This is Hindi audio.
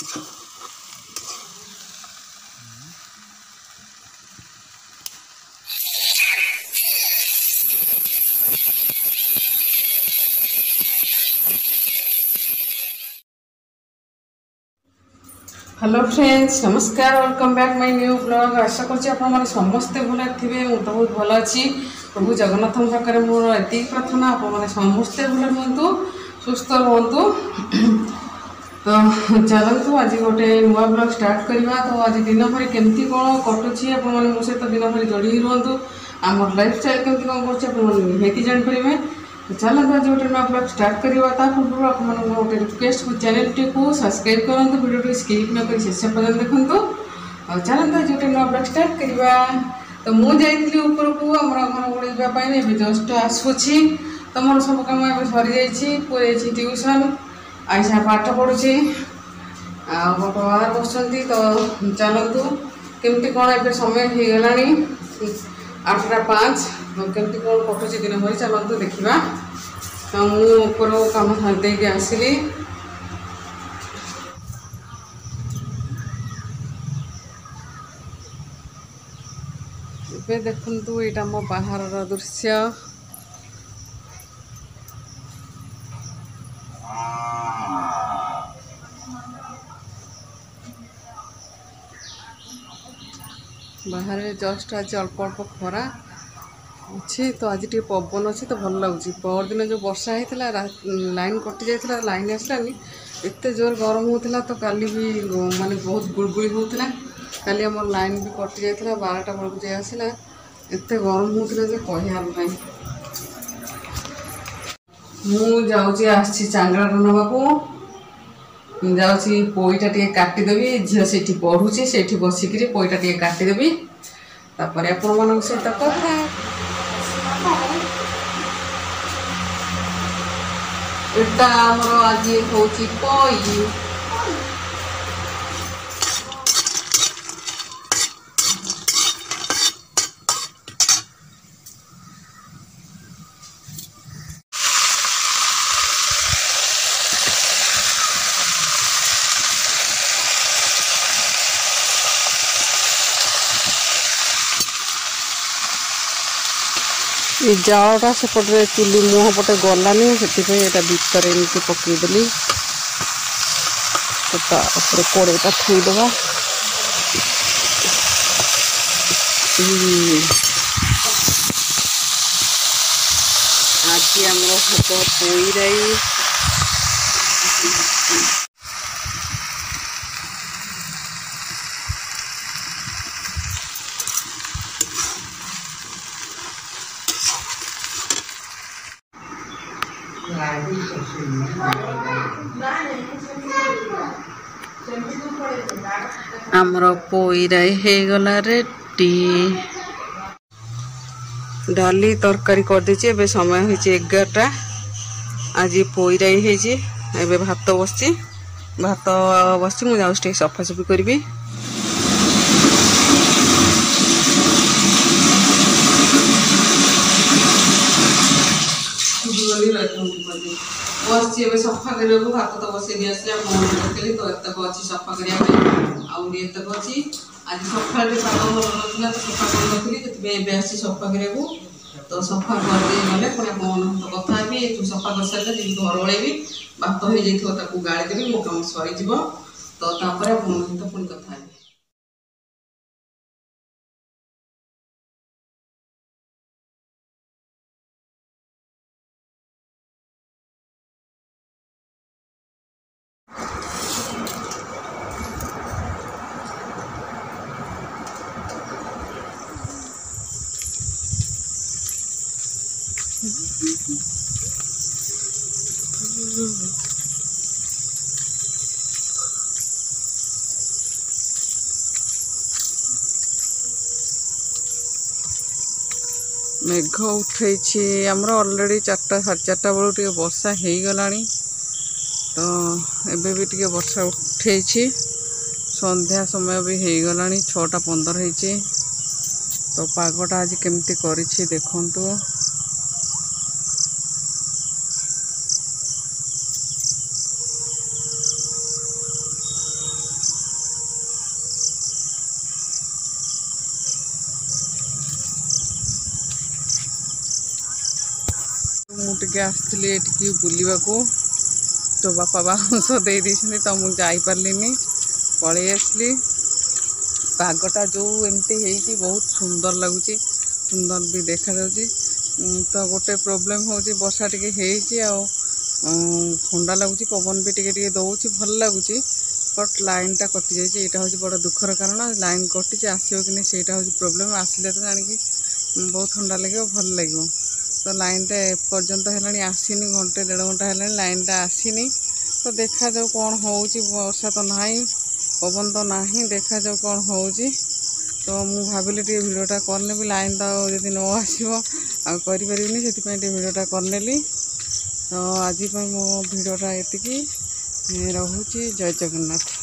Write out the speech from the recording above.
हेलो फ्रेंड्स, नमस्कार। Welcome back my new blog. आशा कर समस्ते भल थे। मुझे तो बहुत भल अच्छी। प्रभु जगन्नाथ पाखे मोर ये प्रार्थना आपने समस्ते भल रुहतु, सुस्थ रुहतु। तो चलतु आज गोटे नुआ ब्लॉग स्टार्ट करवा। तो आज दिन भर केमती कौन कटुची आपने मो सहित दिन भर जोड़ी रुहतु। आम लाइफ स्टाइल केमती कौन कर जापर। चलते आज गोटे नुआ ब्लॉग स्टार्ट करवा। पूर्व आप गोटे रिक्वेस्ट चैनल टी को सब्सक्राइब करूँ, वीडियो स्किप न कर शेष पर्यटन देखूँ। चलते आज गोटे नुआ ब्लॉग स्टार्ट करवा। तो मुझे ऊपर को आम घर ओडाइवाई जस्ट आसूसी। तो मोर सब कम सरी जा पुरी ट्यूशन आईसा पाठ पढ़ुची बापा बाहर बस। तो चलतु केमती कौन ए समय हो गला 8:05 केमती कौन कटुची दिन भर चलतु देखा। तो मुझे कम सारी आसली। ए देखु यहाँ मो बाहर दृश्य। बाहर जस्ट आज अल्प अल्प खरा अच्छी। तो आज टे पवन अच्छी तो भल लगुच। पर दिन जो वर्षा होता लाइन कटि जाता, लाइन आसलानी एत जोर गरम होता। तो काली भी माने बहुत गुड़गुड़ी होता। काली आम लाइन भी कटि जाता 12टा बेलू जाए आसला। एत गरम होता जे कहर ना। मुझे आसी चांगड़ा नाक जाऊँगी पोईटा टे काटिदेवी। झील से पढ़ुची से बसिक पोईटा टे काटिदेवी। तापर आपण सहित कथा एटा आमर आज हूँ पई। ये जाड़ा सेपटे चुली मुह पटे गलानी से भितर एमती पकईदेली। तो कड़ेटा थोईदबा। आज आम हम पोईराई। आमर पोईराई हो गला रेडी। डाली तरकारी कर देछि। एबे समय होइछि 11टा। आज पोईराई होइछि। एबे भात बसछि। भात बसछि मु जाउछि टे सफासफी करबी। बस सफा करने को भात तो बस आसला फोन तो एतक अच्छी सफा करने अच्छी। आज सफा पाग भल ना तो सफा कर आसी सफा करने। तो सफा करदे गले पुणी आप कथा भी तू सफा कर सारे जी घर ओल्बी भात हो जाए गाड़ीदेवी मो कम सरीज। तो सहित पुणी कथा। मेघ उठे आमर अलरेडी 4टा 4:30 बेलू टे वर्षा हो गला। तो एबे भी टे वर्षा उठे संध्या समय भी हो गला 6:15 होइछि। तो पागटा आज केमती करिछि देखंतु। टिके आसली एठिकी बुलिबाकू तो बापा बाउंश दे देइछन्ती तो मु जाई पारलिनी पळै आसली। पागटा जो एमती है बहुत सुंदर लगुच सुंदर भी देखा जाउची। तो गोटे प्रोब्लेम होची वर्षा टिके हेची आ ठंडा लगुच पवन भी टिके दौच भल लगुच बट लाइन टा कटि जाइए यहाँ हूँ बड़ दुखर कारण लाइन कटि आसो कि नहीं सेटा हूँ प्रोब्लेम आसिले तो जानिकी बहुत ठंडा लगे भल लगे। तो लाइन टा एपर्यंत है आसीनी घंटे 1.5 घंटा है लाइन टा आसीनी तो देखा जाऊ कौन हो वर्षा तो ना पवन तो ना देखा जाऊ कौन हो। तो मु भाविली टे भिडियोटा करनेबी लाइन तो यदि न आसो आपारे से भिडियोटा करनेली। तो आज मो भिडियोटा एतिकी रहुची। जय जगन्नाथ।